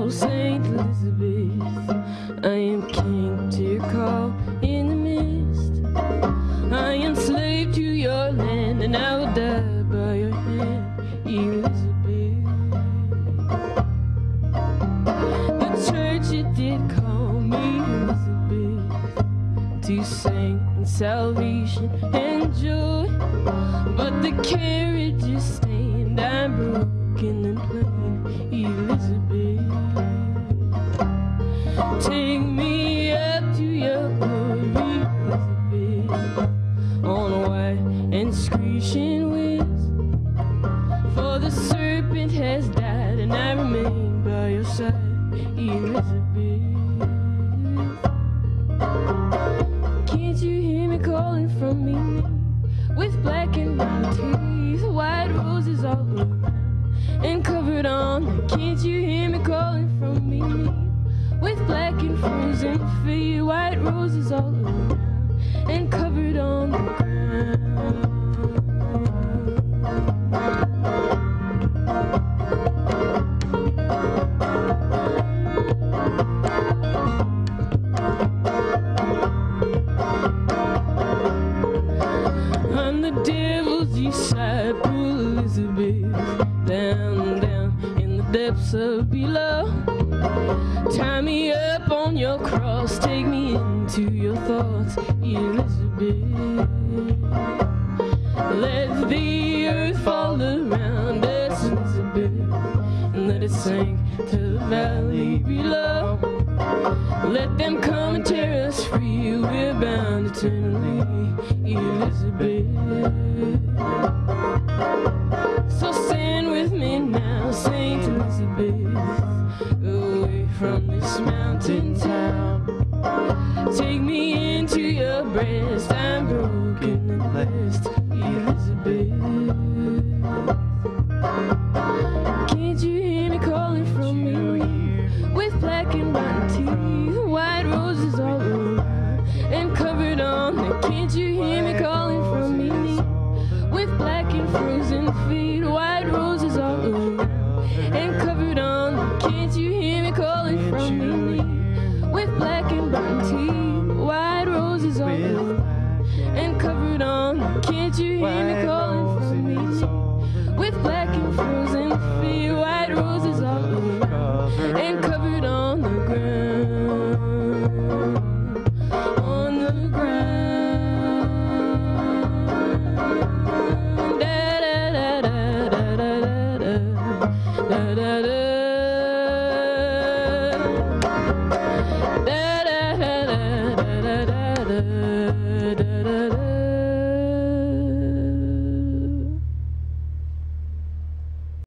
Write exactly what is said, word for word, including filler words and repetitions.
Oh, Saint Elizabeth, I am king to your call in the mist. I am slave to your land, and I will die by your hand, Elizabeth. The church, it did call me Elizabeth to sing in salvation and joy, but the carriage is stained, I'm broken and plain, Elizabeth. Take me up to your glory, Elizabeth, on white and screeching wings, for the serpent has died and I remain by your side, Elizabeth. Can't you hear me calling from me, with black and brown teeth, white roses all around and covered on? Can't you hear me calling from me, with black and frozen feet, white roses all around and covered on the ground? I'm the devil's disciple, Elizabeth, down, down in the depths of below. Tie me up on your cross, take me into your thoughts, Elizabeth. Let the earth fall around us, Elizabeth, and let it sink to the valley below. Let them come and tear us free, we're bound eternally, Elizabeth. So stand with me now, Saint Elizabeth, away from this mountain town. Take me into your breast, I'm broken and blessed, Elizabeth. Can't you hear me calling from me, with black and brown teeth, white roses all around and covered on? Can't you hear me calling from me, with black and frozen feet, white roses all around and covered on? Can't you hear me calling from me, with black and brown teeth, white roses all around and covered on? Can't you hear me calling from me, with black and frozen feet, white roses all around and covered on the ground, on the ground. Da da da da da da da da da da. Da da da da da da da da.